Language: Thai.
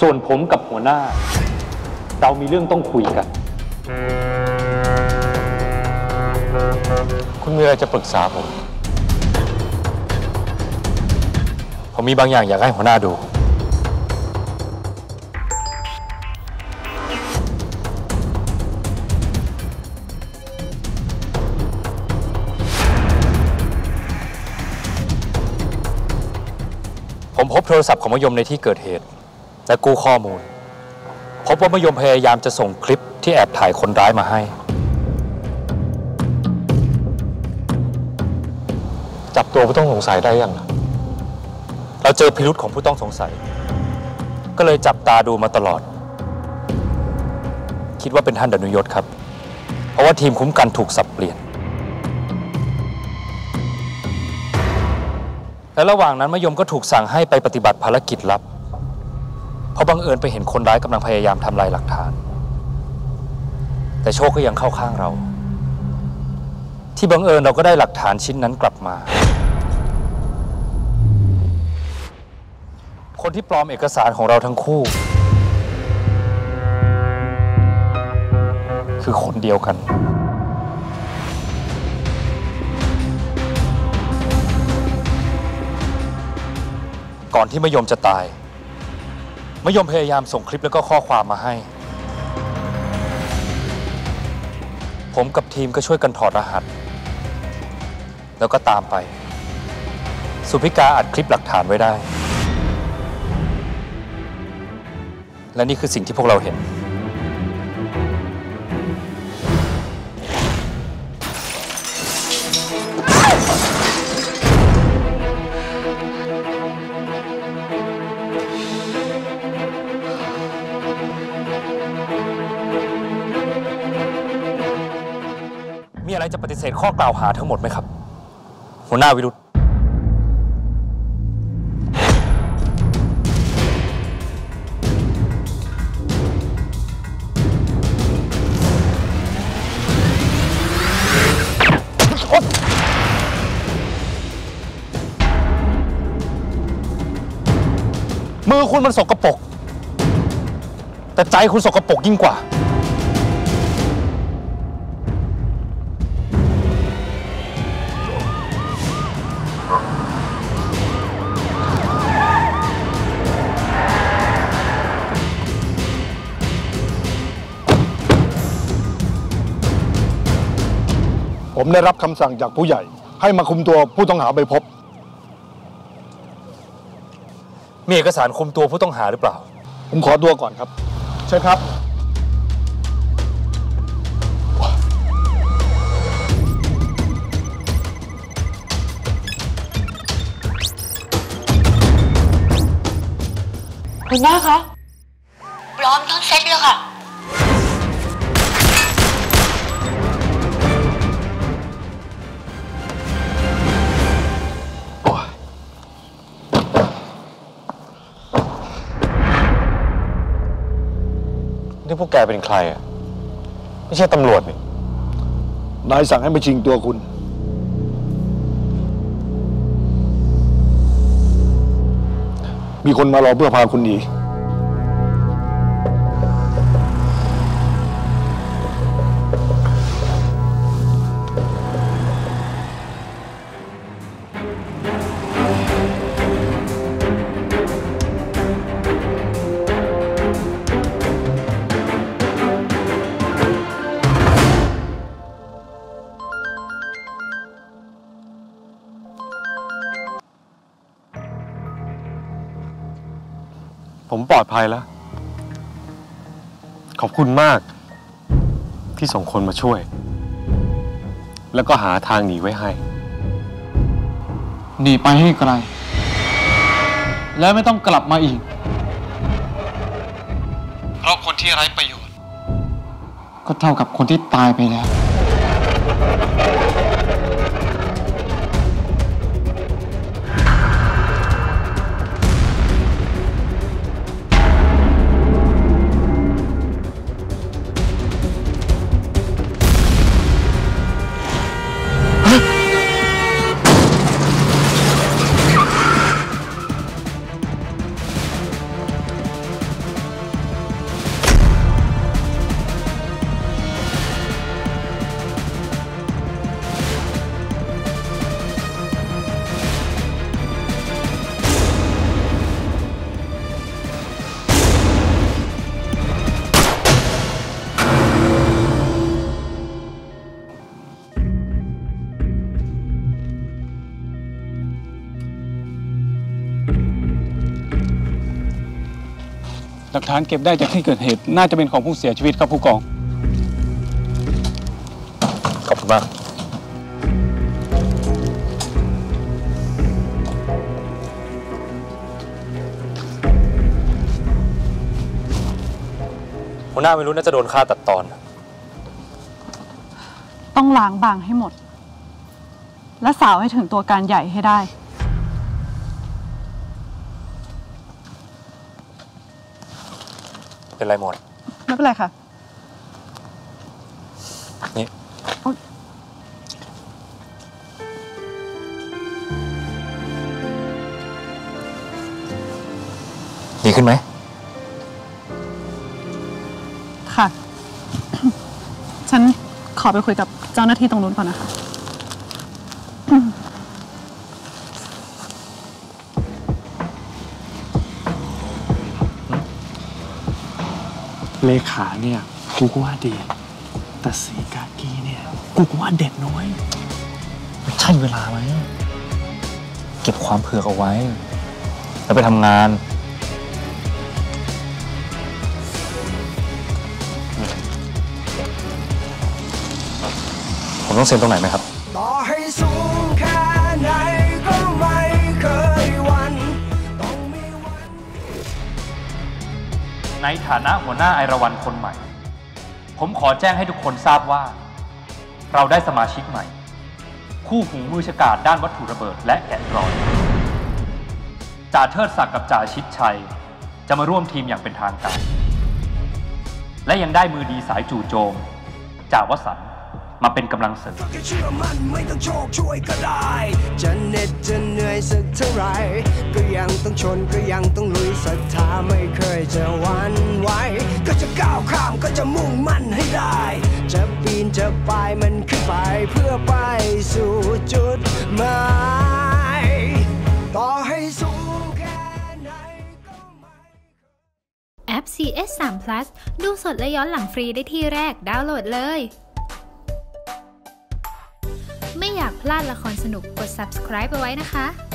ส่วนผมกับหัวหน้าเรามีเรื่องต้องคุยกันคุณมีอะไรจะปรึกษาผมมีบางอย่างอยากให้หัวหน้าดูผมพบโทรศัพท์ของมะยมในที่เกิดเหตุและกู้ข้อมูลพบว่ามะยมพยายามจะส่งคลิปที่แอบถ่ายคนร้ายมาให้จับตัวผู้ต้องสงสัยได้ยังเราเจอพิรุธของผู้ต้องสงสัยก็เลยจับตาดูมาตลอดคิดว่าเป็นท่านดนุยศครับเพราะว่าทีมคุ้มกันถูกสับเปลี่ยนและระหว่างนั้นมะยมก็ถูกสั่งให้ไปปฏิบัติภารกิจลับเพราะบังเอิญไปเห็นคนร้ายกำลังพยายามทำลายหลักฐานแต่โชคก็ยังเข้าข้างเราที่บังเอิญเราก็ได้หลักฐานชิ้นนั้นกลับมาคนที่ปลอมเอกสารของเราทั้งคู่คือคนเดียวกันก่อนที่มะยมจะตายมะยมพยายามส่งคลิปแล้วก็ข้อความมาให้ผมกับทีมก็ช่วยกันถอดรหัสแล้วก็ตามไปสุภิกาอัดคลิปหลักฐานไว้ได้และนี่คือสิ่งที่พวกเราเห็นมีอะไรจะปฏิเสธข้อกล่าวหาทั้งหมดไหมครับหัวหน้าวิรุธมือคุณมันสกปรกแต่ใจคุณสกปรกยิ่งกว่าผมได้รับคำสั่งจากผู้ใหญ่ให้มาคุมตัวผู้ต้องหาไปพบมีเอกสารคุมตัวผู้ต้องหาหรือเปล่าผมขอตัวก่อนครับเชิญครับหัวหน้าคะพร้อมทั้งเซตเลยค่ะนี่พวกแกเป็นใครอ่ะไม่ใช่ตำรวจนี่นายสั่งให้มาชิงตัวคุณมีคนมารอเพื่อพาคุณหนีผมปลอดภัยแล้วขอบคุณมากที่ส่งคนมาช่วยแล้วก็หาทางหนีไว้ให้หนีไปให้ไกลแล้วไม่ต้องกลับมาอีกเพราะคนที่ไร้ประโยชน์ก็เท่ากับคนที่ตายไปแล้วหลักฐานเก็บได้จากที่เกิดเหตุน่าจะเป็นของผู้เสียชีวิตครับผู้กองขอบคุณมากหัวหน้าไม่รู้น่าจะโดนฆ่าตัดตอนต้องล้างบางให้หมดและสาวให้ถึงตัวการใหญ่ให้ได้เป็นไรหมดไม่เป็นไรค่ะนี่ดีขึ้นไหมค่ะ ฉันขอไปคุยกับเจ้าหน้าที่ตรงนู้นก่อนนะคะเลขาเนี่ยกูก็ว่าดีแต่สีกากีเนี่ยกูก็ว่าเด็ดน้อยไม่ใช่เวลาไหมเก็บความเผือกเอาไว้แล้วไปทำงานผมต้องเซ็นตรงไหนไหมครับต่อให้สูงแค่ไหนก็ไม่เคยหวั่นต้องมีวันในฐานะหัวหน้าไอราวัณคนใหม่ผมขอแจ้งให้ทุกคนทราบว่าเราได้สมาชิกใหม่คู่หูมือฉกาจด้านวัตถุระเบิดและแกะรอยจ่าเทิดศักดิ์กับจ่าชิดชัยจะมาร่วมทีมอย่างเป็นทางการและยังได้มือดีสายจู่โจมจ่าวสันต์มาเป็นกำลังเสริมเชื่อมันไม่ต้องโชคช่วยก็ได้จะเหน็ดจะเหนื่อยสักเท่าไรก็ยังต้องชนก็ยังต้องลุยศรัทธาไม่เคยจะหวั่นไหวก็จะก้าวข้ามก็จะมุ่งมั่นให้ได้จะปีนจะป่ายมันขึ้นไปเพื่อไปสู่จุดหมายต่อให้สูงแค่ไหนก็ไม่แอป CS3 Plus ดูสดและย้อนหลังฟรีได้ที่แรกดาวน์โหลดเลยไม่อยากพลาดละครสนุกกด subscribe เอาไว้นะคะ